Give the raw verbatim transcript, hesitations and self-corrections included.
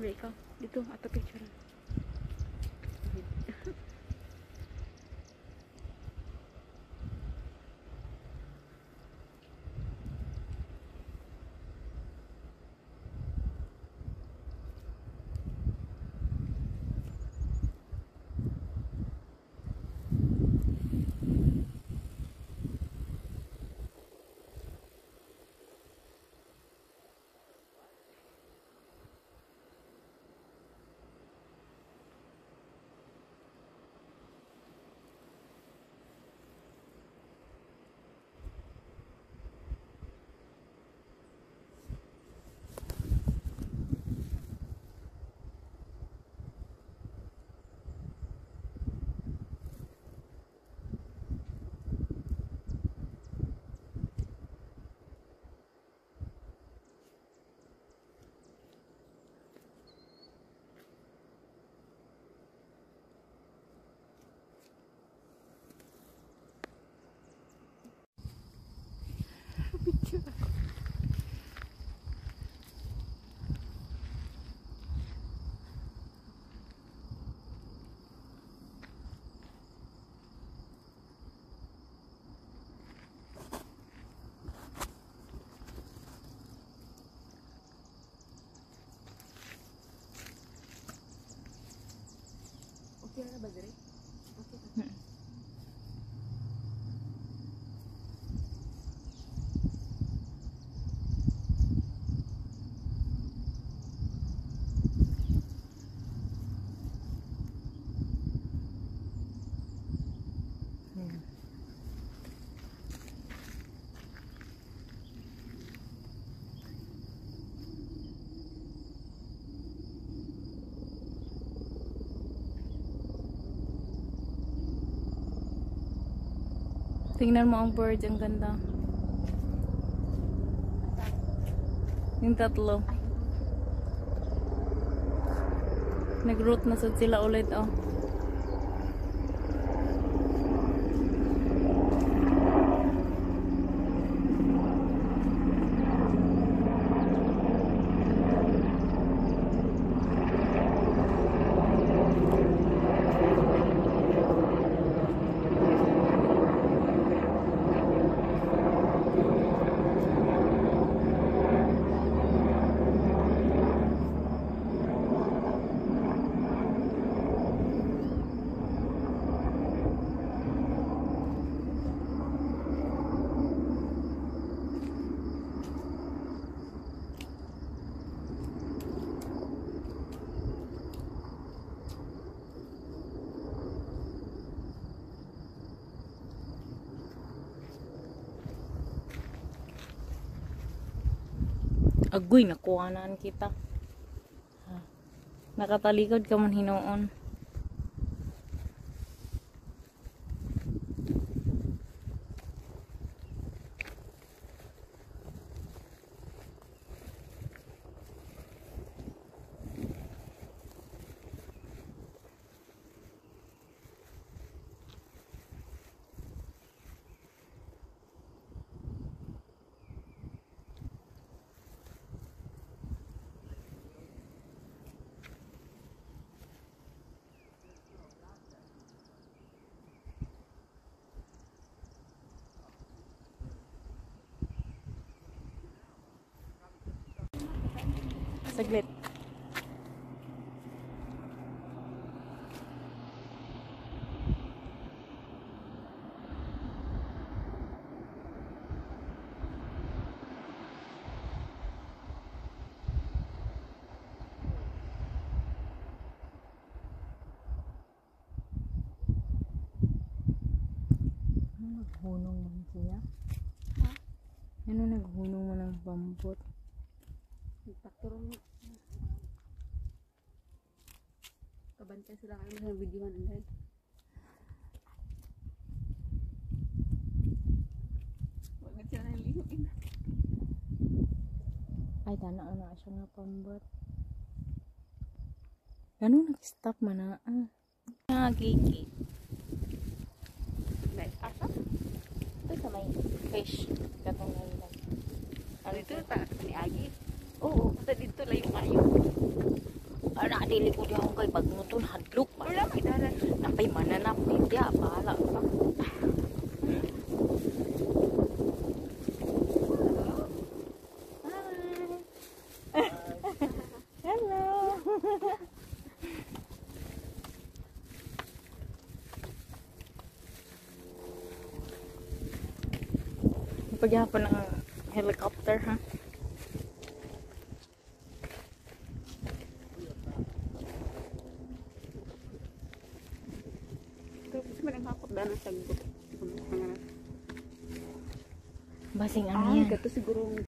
Wait ka. Dito, ato picture. Picture ako. Okay na ba dire? Okay. Hmm. Tingnan mo ang birds, ang ganda. Yung tatlo. Nag-root na sila ulit, oh. Agoy, nakuhanan kita. Ha. Nakatalikod ka man hinoon. Saglit. Naghunong man siya. Ha? Ano naghunong man ng bambot? Nagpakturong kabantay sila kayo sa video man dahil wag na siya nalihuin. Ay, tanaw na siya nga pambot. Ganun nag-stop man na ah. Nagiki. Like, asa? Ito sa may fish. Katong nalilang. Ano ito? Ni Agi? Oo, basta dito lang yung kayo. Ana dili ko di ako kay bagnuton hadlok pa. Wala may dalan. Napay mananap hindi ah, bahala ka. Hello. Pagyapon ng helicopter ha. Tapos man ang hakot daan sa sagbot. Basing ano Ay, yan. gato siguro